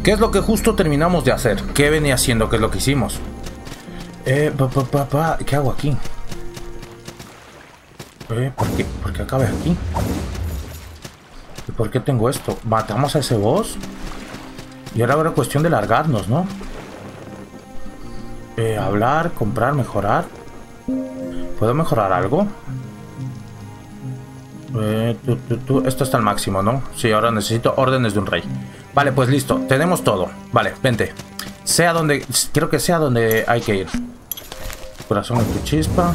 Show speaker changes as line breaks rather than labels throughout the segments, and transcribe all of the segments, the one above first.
¿Qué es lo que justo terminamos de hacer? ¿Qué venía haciendo? ¿Qué es lo que hicimos? ¿Qué hago aquí? ¿Por qué acabé aquí? ¿Y por qué tengo esto? Matamos a ese boss. Y ahora habrá cuestión de largarnos, ¿no? Hablar, comprar, mejorar. ¿Puedo mejorar algo? Esto está al máximo, ¿no? Sí, ahora necesito órdenes de un rey. Vale, pues listo, tenemos todo. Vale, vente. Sea donde... Creo que sea donde hay que ir. Corazón en tu chispa.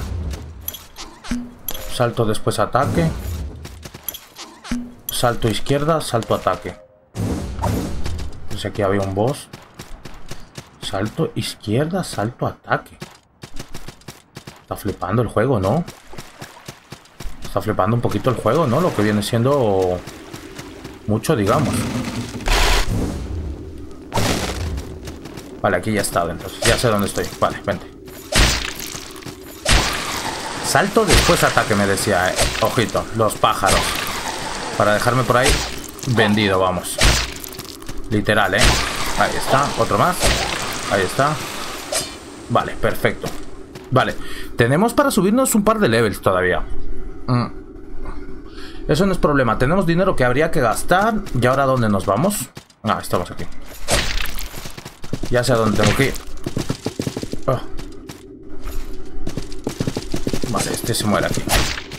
Salto después ataque. Salto izquierda, salto ataque. Pues aquí había un boss. Salto izquierda, salto ataque. Está flipando el juego, ¿no? Está flipando un poquito el juego, ¿no? Lo que viene siendo mucho, digamos. Vale, aquí ya está, entonces. Ya sé dónde estoy. Vale, vente. Salto, después ataque, me decía, Ojito, los pájaros. Para dejarme por ahí vendido, vamos. Literal, Ahí está, otro más. Ahí está. Vale, perfecto. Vale, tenemos para subirnos un par de levels todavía. Eso no es problema. Tenemos dinero que habría que gastar. ¿Y ahora dónde nos vamos? Ah, estamos aquí. Ya sé a dónde tengo que ir. Oh. Vale, este se muere aquí.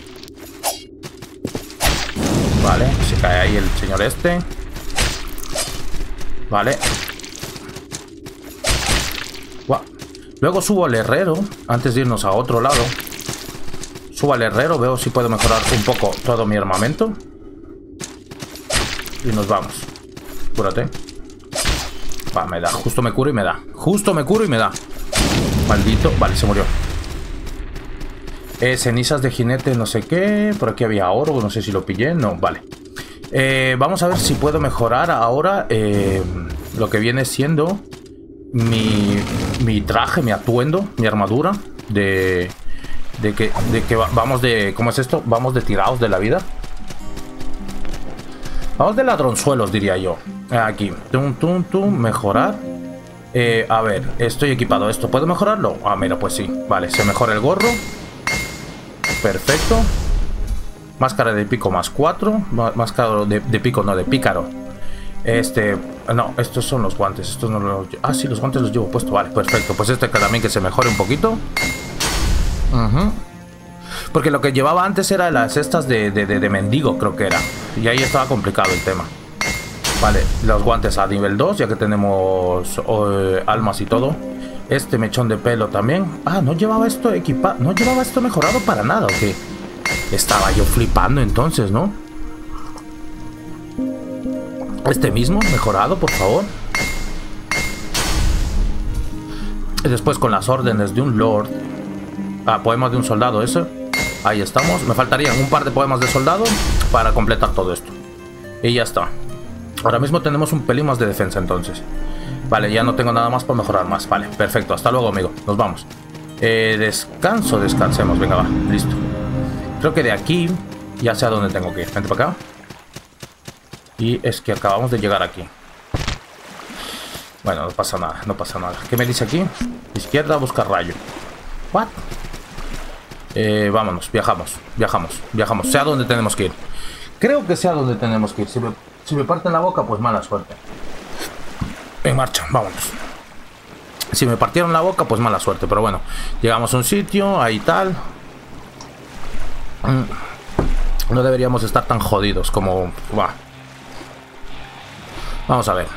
Vale, se cae ahí el señor este. Vale. Wow. Luego subo al herrero. Antes de irnos a otro lado. Subo al herrero. Veo si puedo mejorar un poco todo mi armamento. Y nos vamos. Cúrate. Va, me da. Justo me curo y me da. Justo me curo y me da. Maldito. Vale, se murió. Cenizas de jinete, no sé qué. Por aquí había oro, no sé si lo pillé. No, vale. Vamos a ver si puedo mejorar ahora lo que viene siendo mi traje, mi atuendo, mi armadura. De que vamos de... ¿Cómo es esto? Vamos de tirados de la vida. Vamos de ladronzuelos, diría yo. Aquí. Mejorar. A ver, estoy equipado. ¿Esto puedo mejorarlo? Ah, mira, pues sí. Vale, se mejora el gorro. Perfecto. Máscara de pico más 4. Máscara de pico, no, de pícaro. No, estos son los guantes. Estos no los... Ah, sí, los guantes los llevo puesto. Vale, perfecto. Pues también que se mejore un poquito. Porque lo que llevaba antes era las estas de mendigo, creo que era. Y ahí estaba complicado el tema. Vale, los guantes a nivel 2, ya que tenemos almas y todo. Este mechón de pelo también. Ah, no llevaba esto equipado. No llevaba esto mejorado para nada, ¿o qué? Estaba yo flipando entonces, ¿no? Este mismo, mejorado, por favor. Y después con las órdenes de un lord. Ah, poemas de un soldado, eso. Ahí estamos. Me faltarían un par de poemas de soldado para completar todo esto. Y ya está. Ahora mismo tenemos un pelín más de defensa entonces. Vale, ya no tengo nada más por mejorar más. Vale, perfecto. Hasta luego, amigo. Nos vamos. Descansemos. Venga, va. Listo. Creo que de aquí ya sé a dónde tengo que ir. Vente para acá. Y es que acabamos de llegar aquí. Bueno, no pasa nada. No pasa nada. ¿Qué me dice aquí? Izquierda, buscar rayo. ¿What? Vámonos. Viajamos. Sé a dónde tenemos que ir. Creo que sé a dónde tenemos que ir. Si me parten la boca, pues mala suerte. En marcha, vámonos. Si me partieron la boca, pues mala suerte. Pero bueno, llegamos a un sitio, ahí tal. No deberíamos estar tan jodidos como... Bah. Vamos a ver.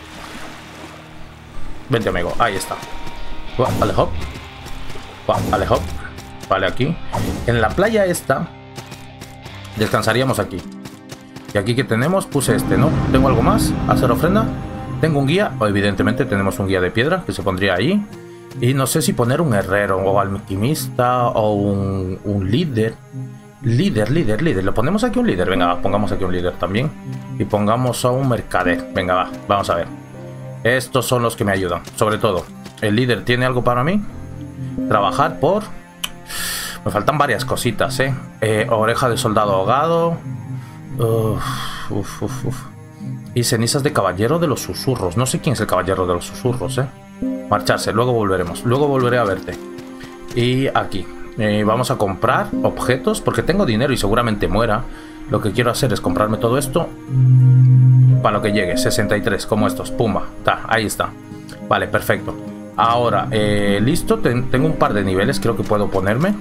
Vente, amigo, ahí está. Vale, hop. Vale, hop. Vale, aquí. En la playa esta descansaríamos aquí. Y aquí que tenemos, puse ¿no? ¿Tengo algo más? ¿Hacer ofrenda? Tengo un guía, evidentemente tenemos un guía de piedra que se pondría ahí. Y no sé si poner un herrero o alquimista o un líder. Líder. ¿Lo ponemos aquí un líder? Venga, va, pongamos aquí un líder también. Y pongamos a un mercader. Venga, va, vamos a ver. Estos son los que me ayudan. Sobre todo, el líder tiene algo para mí. Trabajar por... Me faltan varias cositas, Oreja de soldado ahogado. Y cenizas de caballero de los susurros. No sé quién es el caballero de los susurros, Marcharse, luego volveremos. Luego volveré a verte. Y aquí. Vamos a comprar objetos porque tengo dinero y seguramente muera. Lo que quiero hacer es comprarme todo esto para lo que llegue. 63, como estos. Pumba. Ahí está. Vale, perfecto. Ahora, listo. Tengo un par de niveles. Creo que puedo ponerme.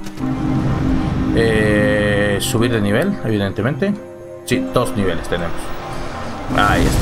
Subir de nivel, evidentemente. Sí, 2 niveles tenemos. Ahí está.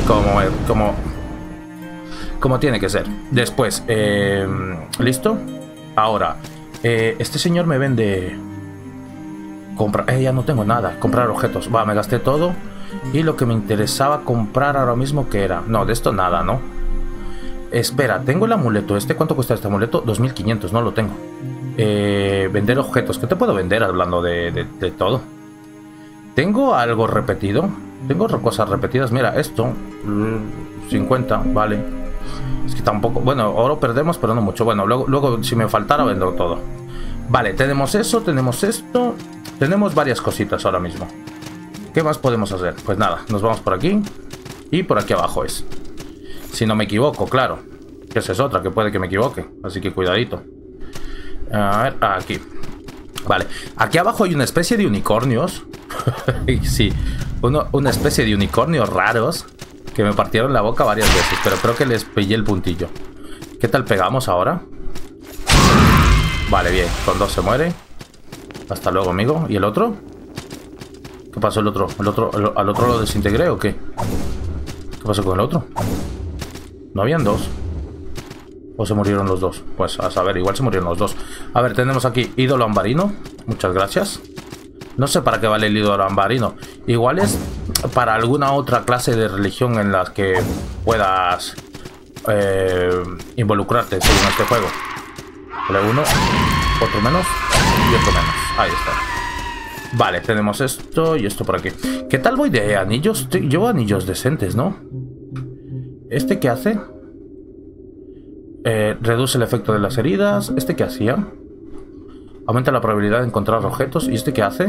Como tiene que ser. Después, listo. Ahora, este señor me vende... ya no tengo nada. Comprar objetos. Va, me gasté todo. Y lo que me interesaba comprar ahora mismo, ¿qué era? No, de esto nada, ¿no? Espera, tengo el amuleto este. ¿Cuánto cuesta este amuleto? 2500, no lo tengo. Vender objetos. ¿Qué te puedo vender hablando de todo? ¿Tengo algo repetido? Tengo cosas repetidas. Mira, esto 50, vale. Es que tampoco... Bueno, oro perdemos, pero no mucho. Bueno, luego si me faltara vendo todo. Vale, tenemos eso, tenemos esto. Tenemos varias cositas ahora mismo. ¿Qué más podemos hacer? Pues nada, nos vamos por aquí. Y por aquí abajo es. Si no me equivoco, claro. Que esa es otra, que puede que me equivoque. Así que cuidadito. A ver, aquí. Vale, aquí abajo hay una especie de unicornios. Sí, una especie de unicornios raros que me partieron la boca varias veces, pero creo que les pillé el puntillo. ¿Qué tal pegamos ahora? Vale, bien, con 2 se muere. Hasta luego, amigo. ¿Y el otro? ¿Qué pasó el otro? ¿Al otro lo desintegré o qué? ¿Qué pasó con el otro? ¿No habían 2? ¿O se murieron los 2? Pues a saber, igual se murieron los 2. A ver, tenemos aquí ídolo ambarino. Muchas gracias. No sé para qué vale el ídolo ambarino. Igual es para alguna otra clase de religión en la que puedas involucrarte según este juego. Vale, uno, otro menos y otro menos. Ahí está. Vale, tenemos esto y esto por aquí. ¿Qué tal voy de anillos? Llevo anillos decentes, ¿no? ¿Este qué hace? Reduce el efecto de las heridas. ¿Este qué hacía? Aumenta la probabilidad de encontrar objetos. ¿Y este qué hace?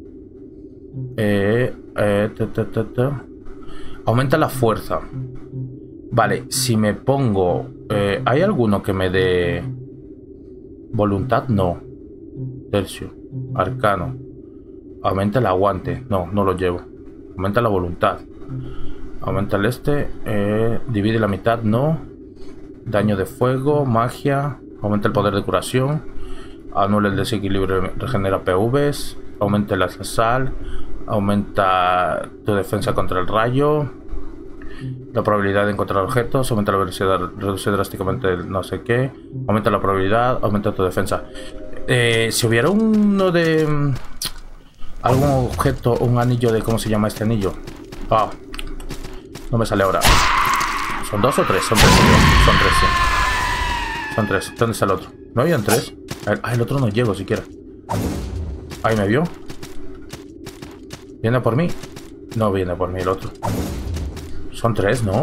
Aumenta la fuerza. Vale, si me pongo... ¿hay alguno que me dé... voluntad? No. Tercio. Arcano. Aumenta el aguante. No, no lo llevo. Aumenta la voluntad. Aumenta el este. Divide la mitad. No. Daño de fuego. Magia. Aumenta el poder de curación. Anula el desequilibrio. Regenera PVs. Aumenta la sal. Aumenta tu defensa contra el rayo. La probabilidad de encontrar objetos. Aumenta la velocidad. Reduce drásticamente el no sé qué. Aumenta la probabilidad. Aumenta tu defensa. Si hubiera uno de... algún objeto, un anillo de... ¿cómo se llama este anillo? Ah, no me sale ahora. ¿Son 2 o 3? Son 3. Son 3, sí. Son 3. ¿Dónde está el otro? ¿No habían 3? Ah, el otro no llego siquiera. Ahí me vio. ¿Viene por mí? No viene por mí el otro. Son 3, ¿no?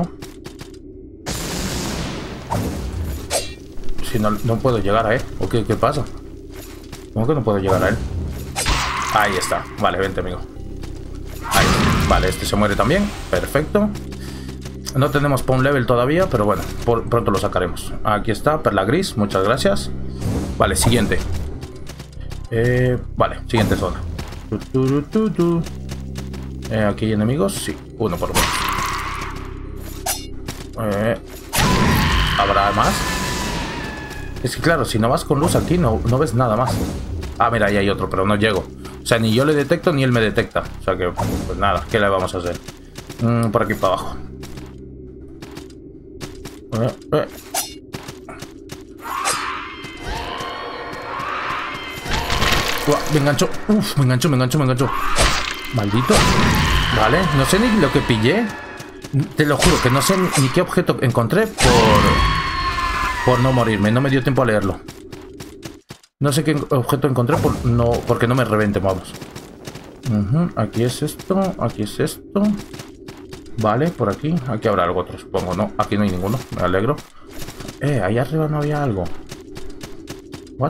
Si no, no puedo llegar a él. ¿O qué pasa? ¿Cómo que no puedo llegar a él? Ahí está. Vale, vente, amigo. Ahí. Vale, este se muere también. Perfecto. No tenemos spawn level todavía, pero bueno, pronto lo sacaremos. Aquí está, perla gris. Muchas gracias. Vale, siguiente. Vale, siguiente zona. Aquí hay enemigos. Sí, uno por lo menos. ¿Habrá más? Es que claro, si no vas con luz aquí no ves nada más. Ah, mira, ahí hay otro, pero no llego. O sea, ni yo le detecto ni él me detecta. O sea que, pues nada, ¿qué le vamos a hacer? Por aquí para abajo. Me enganchó. Uf, me enganchó. Maldito. Vale, no sé ni lo que pillé. Te lo juro que no sé ni qué objeto encontré por no morirme. No me dio tiempo a leerlo. No sé qué objeto encontré porque no me revente, vamos. Aquí es esto. Aquí es esto. Vale, por aquí. Aquí habrá algo otro, supongo. No, aquí no hay ninguno. Me alegro. Ahí arriba no había algo. What?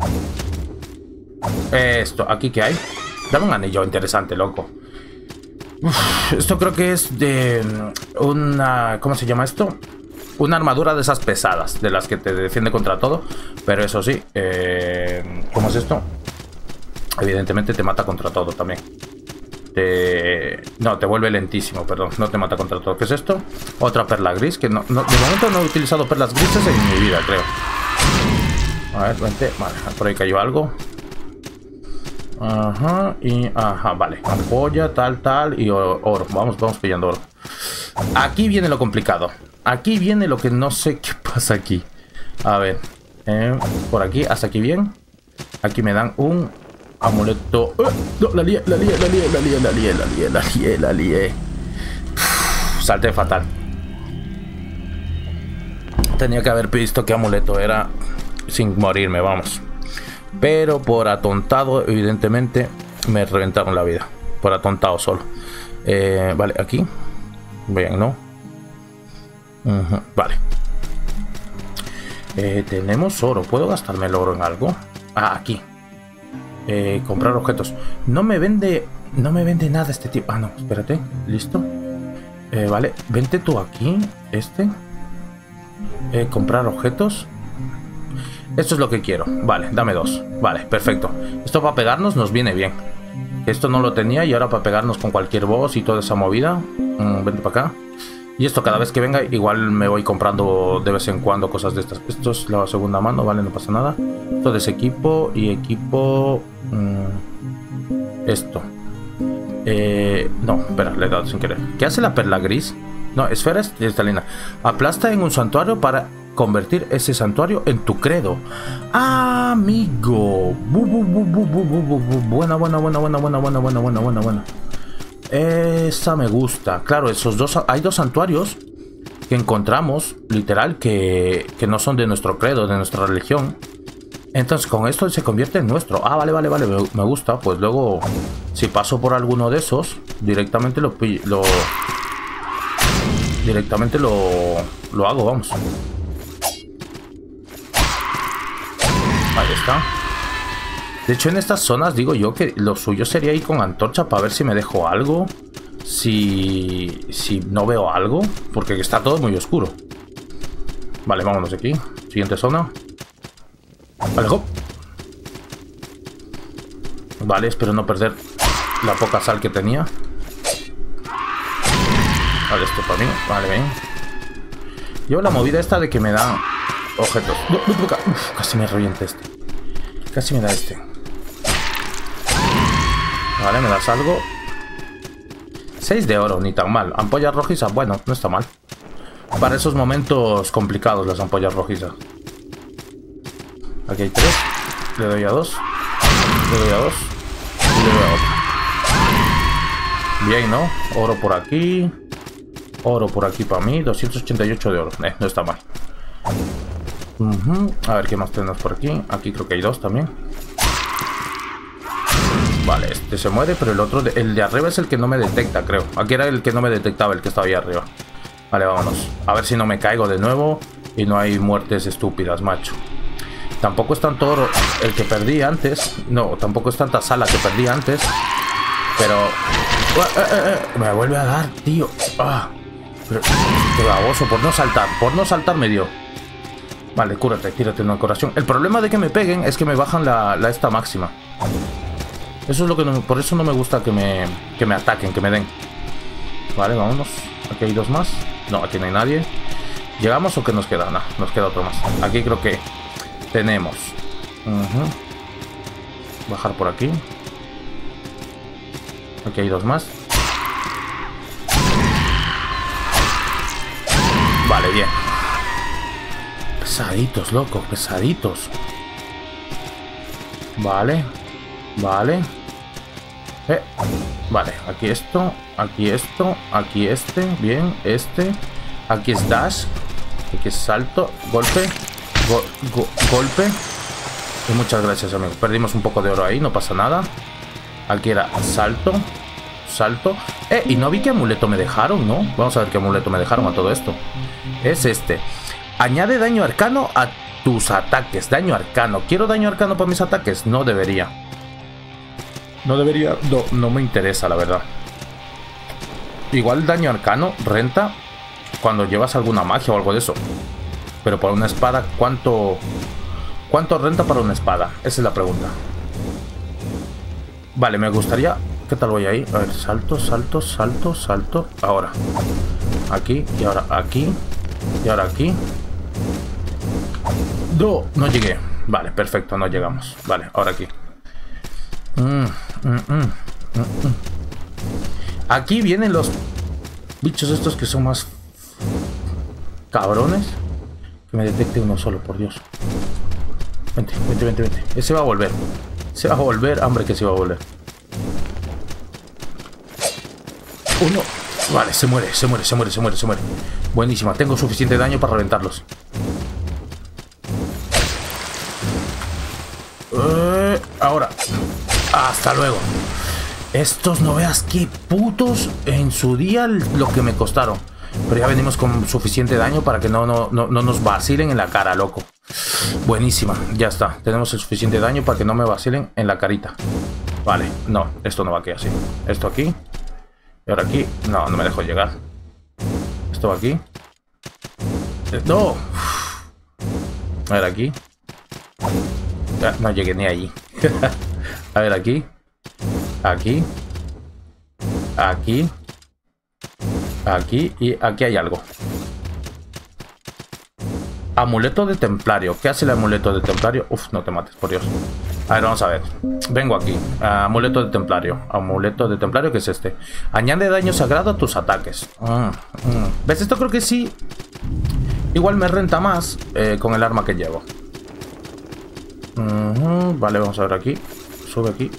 Esto, ¿aquí qué hay? Dame un anillo interesante, loco. Esto creo que es de una... ¿Cómo se llama esto? Una armadura de esas pesadas, de las que te defiende contra todo. Pero eso sí, ¿cómo es esto? Evidentemente te mata contra todo también. No, te vuelve lentísimo, perdón. No te mata contra todo. ¿Qué es esto? Otra perla gris, que de momento no he utilizado perlas grises en mi vida, creo. A ver, vente. Vale, por ahí cayó algo. Ajá, y... Ajá, vale. Ampolla, tal, y oro. Vamos pillando oro. Aquí viene lo complicado. Aquí viene lo que no sé qué pasa aquí. A ver. Por aquí, hasta aquí bien. Aquí me dan un amuleto. No, la lié. Salté fatal. Tenía que haber visto qué amuleto era sin morirme, vamos. Pero por atontado, evidentemente, me reventaron la vida. Por atontado solo. Vale, aquí. Bien, ¿no? Vale. Tenemos oro. ¿Puedo gastarme el oro en algo? Ah, aquí. Comprar objetos. No me vende nada este tipo. Ah, no, espérate. Listo. Vale, vente tú aquí. Comprar objetos. Esto es lo que quiero. Vale, dame 2. Vale, perfecto. Esto para pegarnos nos viene bien. Esto no lo tenía y ahora para pegarnos con cualquier boss y toda esa movida. Vente para acá. Y esto cada vez que venga igual me voy comprando de vez en cuando cosas de estas. Esto es la segunda mano, vale, no pasa nada. Esto es equipo y equipo... esto. No, espera, le he dado sin querer. ¿Qué hace la perla gris? No, esfera cristalina. Aplasta en un santuario para convertir ese santuario en tu credo. ¡Ah, amigo! Buena. Esa me gusta. Claro, esos dos. Hay dos santuarios que encontramos, literal, que no son de nuestro credo, de nuestra religión. Entonces con esto se convierte en nuestro. Ah, vale, me gusta. Pues luego, si paso por alguno de esos, directamente lo hago, vamos. Ahí está. De hecho, en estas zonas digo yo que lo suyo sería ir con antorcha para ver si me dejo algo. Si no veo algo, porque está todo muy oscuro. Vale, vámonos de aquí. Siguiente zona. Vale, hop. Vale, espero no perder la poca sal que tenía. Vale, esto para mí. Vale, bien. Llevo la movida esta de que me dan objetos. Uf, casi me revienta este. Casi me da este. Vale, me das algo. 6 de oro, ni tan mal. Ampollas rojizas, bueno, no está mal. Para esos momentos complicados las ampollas rojizas. Aquí hay 3. Le doy a 2. Le doy a 2. Y le doy a otro. Bien, ¿no? Oro por aquí. Oro por aquí para mí. 288 de oro. No está mal. A ver qué más tenemos por aquí. Aquí creo que hay 2 también. Vale, este se muere, pero el otro, el de arriba es el que no me detecta, creo. Aquí era el que no me detectaba, el que estaba ahí arriba. Vale, vámonos. A ver si no me caigo de nuevo y no hay muertes estúpidas, macho. Tampoco es tanto oro el que perdí antes. No, tampoco es tanta sala que perdí antes. Pero... me vuelve a dar, tío. Pero, qué baboso, por no saltar me dio. Vale, cúrate, tírate una curación. El problema de que me peguen es que me bajan la esta máxima. Eso es lo que no, por eso no me gusta que me ataquen, que me den. Vale, vámonos. Aquí hay 2 más. No, aquí no hay nadie. ¿Llegamos o qué nos queda? No, nos queda otro más. Aquí creo que tenemos. Bajar por aquí. Aquí hay 2 más. Vale, bien. Pesaditos, loco, pesaditos. Vale. Vale. Vale, aquí esto, aquí este, bien, este. Aquí es dash. Aquí es salto, golpe, golpe. Y muchas gracias, amigo. Perdimos un poco de oro ahí, no pasa nada. Aquí era salto, salto. Y no vi qué amuleto me dejaron, ¿no? Vamos a ver qué amuleto me dejaron a todo esto. Es este. Añade daño arcano a tus ataques. Daño arcano. ¿Quiero daño arcano para mis ataques? No debería. No debería. No me interesa, la verdad. Igual daño arcano renta cuando llevas alguna magia o algo de eso. Pero para una espada, ¿cuánto renta para una espada? Esa es la pregunta. Vale, me gustaría... ¿Qué tal voy ahí? A ver, salto, salto, salto, salto. Ahora. Aquí, y ahora aquí. Y ahora aquí. No llegué. Vale, perfecto, no llegamos. Vale, ahora aquí. Aquí vienen los bichos estos que son más cabrones. Que me detecte uno solo, por Dios. Vente, vente, vente, vente. Ese va a volver. Se va a volver, hombre, que se va a volver. Uno. Vale, se muere, se muere, se muere, se muere, se muere. Buenísima, tengo suficiente daño para reventarlos. Ahora. Hasta luego. Estos no veas qué putos en su día lo que me costaron. Pero ya venimos con suficiente daño para que no nos vacilen en la cara, loco. Buenísima, ya está. Tenemos el suficiente daño para que no me vacilen en la carita. Vale, no, esto no va aquí así. Esto aquí. Y ahora aquí. No, no me dejo llegar. Esto va aquí. No. A ver aquí. Ya, no llegué ni allí. A ver aquí. Aquí. Aquí. Aquí. Y aquí hay algo. Amuleto de templario. ¿Qué hace el amuleto de templario? Uf, no te mates, por Dios. A ver, vamos a ver. Vengo aquí. Amuleto de templario. Amuleto de templario, ¿qué es este? Añade daño sagrado a tus ataques. ¿Ves? Esto creo que sí. Igual me renta más con el arma que llevo. Vale, vamos a ver aquí. Sube aquí.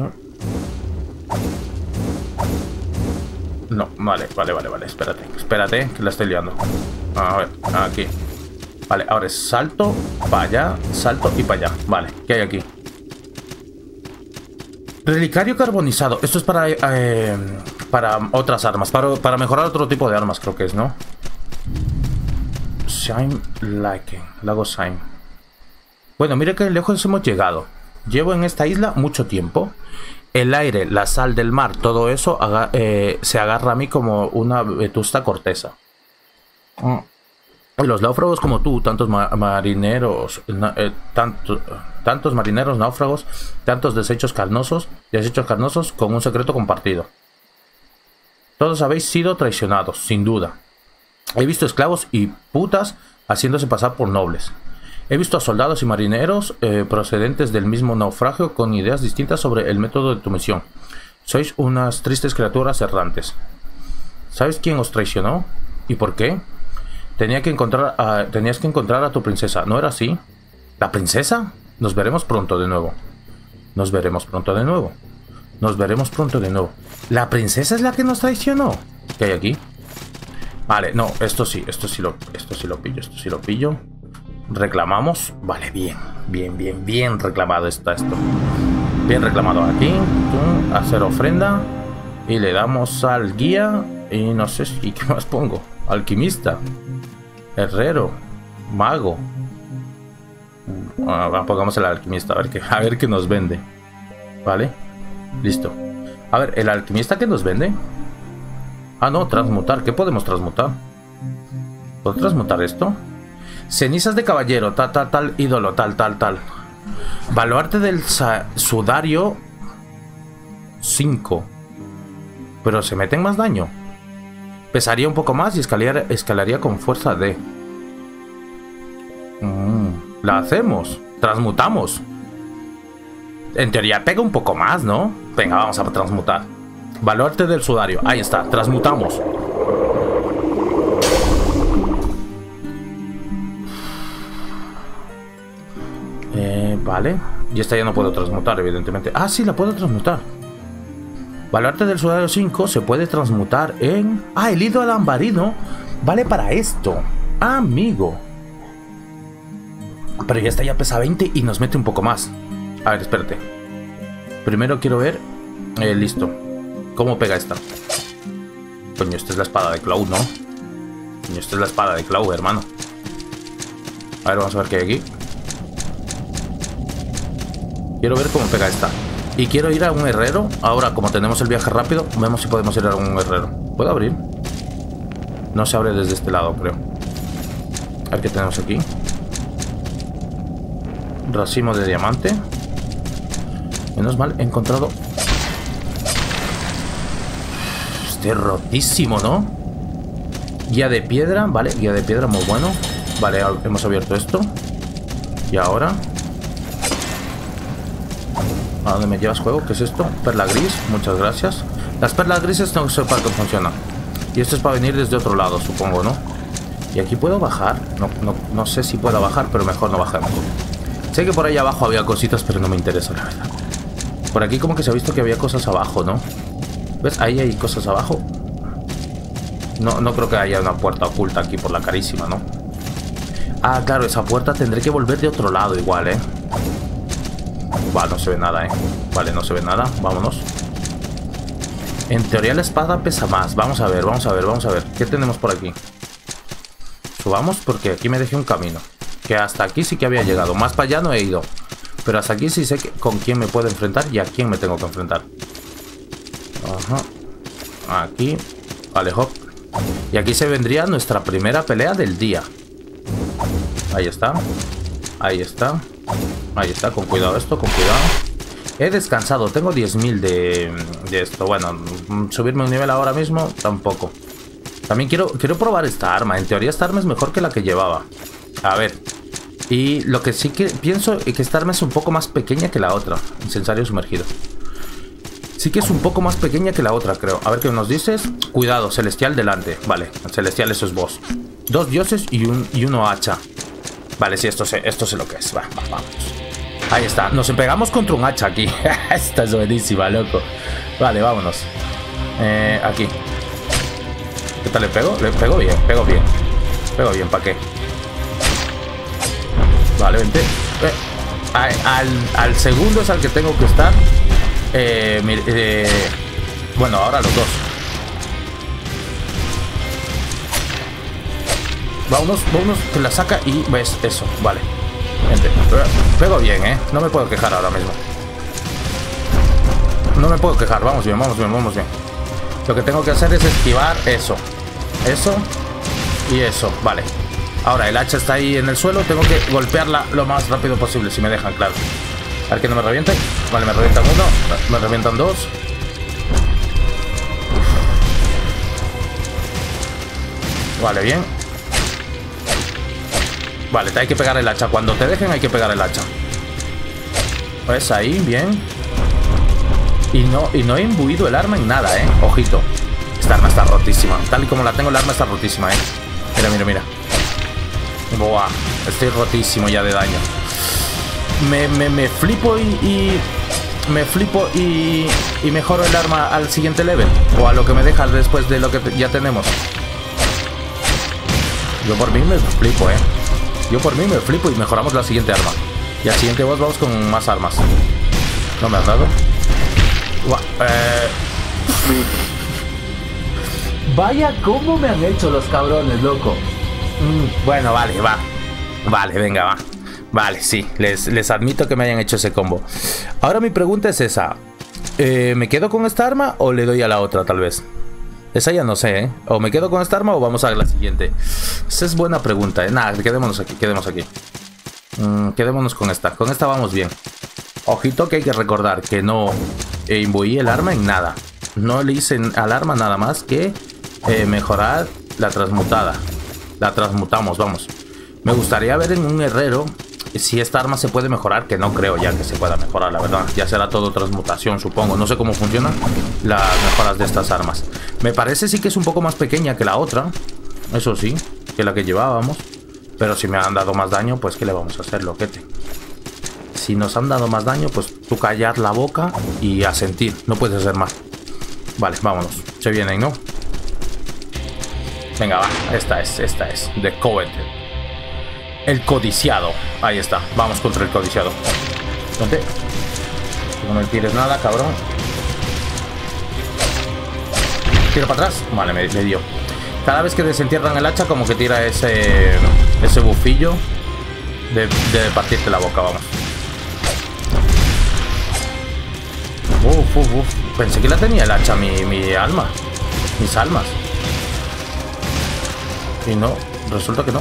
No, vale, vale, vale, vale. Espérate, espérate, que la estoy liando. A ver, aquí. Vale, ahora es salto, para allá, salto y para allá. Vale, ¿qué hay aquí? Relicario carbonizado. Esto es para otras armas. Para mejorar otro tipo de armas, creo que es, ¿no? Shine Like. Lago Shine. Bueno, mire que lejos hemos llegado. Llevo en esta isla mucho tiempo. El aire, la sal del mar, todo eso se agarra a mí como una vetusta corteza. Y los náufragos como tú, tantos marineros, tantos marineros náufragos, tantos desechos carnosos con un secreto compartido. Todos habéis sido traicionados, sin duda. He visto esclavos y putas haciéndose pasar por nobles. He visto a soldados y marineros procedentes del mismo naufragio con ideas distintas sobre el método de tu misión. Sois unas tristes criaturas errantes. ¿Sabes quién os traicionó? ¿Y por qué? Tenías que encontrar a tu princesa, ¿no era así? ¿La princesa? Nos veremos pronto de nuevo. Nos veremos pronto de nuevo. Nos veremos pronto de nuevo. ¿La princesa es la que nos traicionó? ¿Qué hay aquí? Vale, no, esto sí lo pillo. Reclamamos. Vale, bien reclamado está esto. Bien reclamado aquí. Hacer ofrenda. Y le damos al guía. Y no sé si qué más pongo. Alquimista. Herrero. Mago. Pongamos el alquimista. A ver qué nos vende. Vale. Listo. A ver, el alquimista que nos vende. Ah, no, transmutar. ¿Qué podemos transmutar? ¿Puedo transmutar esto? Cenizas de caballero, tal, ídolo, tal. Baluarte del sudario 5. Pero se meten más daño. Pesaría un poco más y escalaría con fuerza D. La hacemos. Transmutamos. En teoría pega un poco más, ¿no? Venga, vamos a transmutar. Baluarte del sudario. Ahí está, transmutamos. Vale. Y esta ya no puedo transmutar, evidentemente. Ah, sí, la puedo transmutar. Baluarte del sudario 5 se puede transmutar en... Ah, el hilo alambarino vale para esto. Ah, amigo. Pero ya esta ya pesa 20 y nos mete un poco más. A ver, espérate. Primero quiero ver... listo. ¿Cómo pega esta? Coño, esta es la espada de Cloud, ¿no? Coño, esta es la espada de Cloud, hermano. A ver, vamos a ver qué hay aquí. Quiero ver cómo pega esta. Y quiero ir a un herrero. Ahora, como tenemos el viaje rápido, vemos si podemos ir a un herrero. ¿Puedo abrir? No se abre desde este lado, creo. A ver qué tenemos aquí. Racimo de diamante. Menos mal, he encontrado... Estoy rotísimo, ¿no? Guía de piedra, vale, guía de piedra, muy bueno. Vale, hemos abierto esto. Y ahora... ¿A dónde me llevas, juego? ¿Qué es esto? Perla gris, muchas gracias. Las perlas grises no sé para qué funcionan. Y esto es para venir desde otro lado, supongo, ¿no? Y aquí puedo bajar. No sé si puedo bajar, pero mejor no bajemos. Sé que por ahí abajo había cositas, pero no me interesa, la verdad. Por aquí como que se ha visto que había cosas abajo, ¿no? ¿Ves? Ahí hay cosas abajo. No creo que haya una puerta oculta aquí por la carísima, ¿no? Ah, claro, esa puerta tendré que volver de otro lado igual, ¿eh? Vale, no se ve nada, ¿eh? Vale, no se ve nada. Vámonos. En teoría la espada pesa más. Vamos a ver, vamos a ver, vamos a ver. ¿Qué tenemos por aquí? Subamos porque aquí me dejé un camino. Que hasta aquí sí que había llegado. Más para allá no he ido. Pero hasta aquí sí sé con quién me puedo enfrentar y a quién me tengo que enfrentar. Ajá. Aquí. Vale, hop. Y aquí se vendría nuestra primera pelea del día. Ahí está. Ahí está. Ahí está. Con cuidado esto, con cuidado. He descansado. Tengo 10.000 de esto. Bueno, subirme un nivel ahora mismo tampoco. También quiero probar esta arma. En teoría esta arma es mejor que la que llevaba. A ver. Y lo que sí que pienso es que esta arma es un poco más pequeña que la otra. Incensario sumergido. Sí que es un poco más pequeña que la otra, creo. A ver qué nos dices. Cuidado, celestial delante. Vale, celestial, eso es boss. 2 dioses y uno hacha. Vale, sí, esto sé lo que es. Vamos. Ahí está. Nos pegamos contra un hacha aquí. Esta es buenísima, loco. Vale, vámonos. Aquí. ¿Qué tal le pego? Le pego bien, pego bien. Pego bien, ¿para qué? Vale, vente. Al segundo es al que tengo que estar. Bueno, ahora los dos. Vámonos, que la saca y ves eso. Vale. Vente. Pego bien, no me puedo quejar ahora mismo. No me puedo quejar, vamos bien. Lo que tengo que hacer es esquivar eso. Eso y eso, vale. Ahora el hacha está ahí en el suelo. Tengo que golpearla lo más rápido posible, si me dejan, claro. A ver que no me reviente. Vale, me revientan uno. Me revientan dos. Vale, bien. Vale, te hay que pegar el hacha. Cuando te dejen hay que pegar el hacha. Pues ahí, bien. Y no he imbuido el arma en nada, ojito. Esta arma está rotísima. Tal y como la tengo, el arma está rotísima, Mira. Buah, estoy rotísimo ya de daño. Me flipo y mejoro el arma al siguiente level. O a lo que me deja después de lo que ya tenemos. Yo por mí me flipo, Yo por mí me flipo y mejoramos la siguiente arma. Y al siguiente boss vamos con más armas. ¿No me has dado? Vaya cómo me han hecho los cabrones, loco. Bueno, vale, va. Vale, venga, va. Vale, sí, les admito que me hayan hecho ese combo. Ahora mi pregunta es esa. ¿Me quedo con esta arma o le doy a la otra, tal vez? Esa ya no sé, O me quedo con esta arma o vamos a la siguiente. Esa es buena pregunta, Nada, quedémonos aquí. Quedémonos con esta. Con esta vamos bien. Ojito que hay que recordar que no imbuí el arma en nada. No le hice al arma nada más que mejorar la transmutada. La transmutamos, vamos. Me gustaría ver en un herrero si esta arma se puede mejorar, que no creo ya que se pueda mejorar, la verdad. Ya será todo transmutación, supongo. No sé cómo funcionan las mejoras de estas armas. Me parece sí que es un poco más pequeña que la otra. Eso sí, que la que llevábamos. Pero si me han dado más daño, pues ¿qué le vamos a hacer, loquete? Si nos han dado más daño, pues tú callar la boca y a sentir. No puedes hacer más. Vale, vámonos. Se vienen, ¿no? Venga, va. Esta es. The Coveted. El codiciado. Ahí está. Vamos contra el codiciado. Ponte. No me tires nada, cabrón. Tiro para atrás. Vale, me dio. Cada vez que desentierran el hacha, como que tira ese bufillo de partirte la boca, vamos. Pensé que la tenía el hacha mi alma. mis almas. Y no, resulta que no.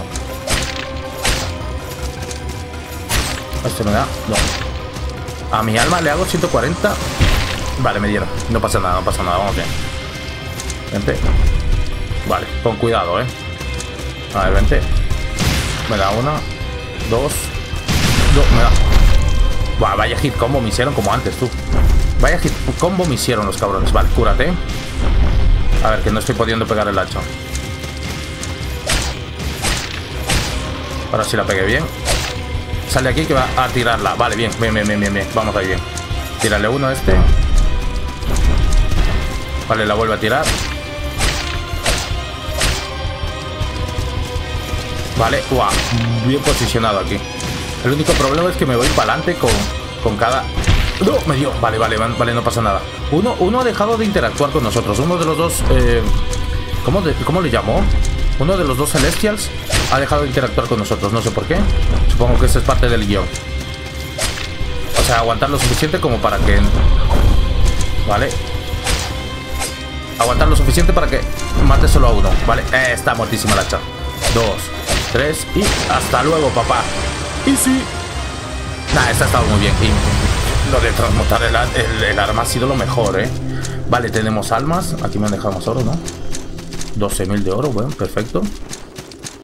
Este me da, no. A mi alma le hago 140. Vale, me dieron. No pasa nada, vamos bien. Vente. Vale, con cuidado, A ver, vente. Me da una, dos, me da. Buah, vaya hit combo me hicieron como antes, tú. Vaya hit combo me hicieron los cabrones. Vale, cúrate. A ver, que no estoy pudiendo pegar el hacha. Ahora sí la pegué bien. Sale aquí que va a tirarla. Vale, bien. Vamos ahí bien. Tírale uno a este. Vale, la vuelve a tirar. Vale, guau, bien posicionado aquí. El único problema es que me voy para adelante con cada... ¡No! Me dio. Vale, no pasa nada. Uno ha dejado de interactuar con nosotros. Uno de los dos... ¿Cómo le llamó? Uno de los dos Celestials ha dejado de interactuar con nosotros. No sé por qué. Supongo que eso es parte del guión. O sea, aguantar lo suficiente como para que... Vale. Aguantar lo suficiente para que mate solo a uno. Vale, está muertísima la hacha. 2, 3 y hasta luego, papá. Y sí. Nah, esta ha estado muy bien. Y lo de transmutar el arma ha sido lo mejor, Vale, tenemos almas. Aquí me han dejado más oro, ¿no? 12.000 de oro, bueno, perfecto.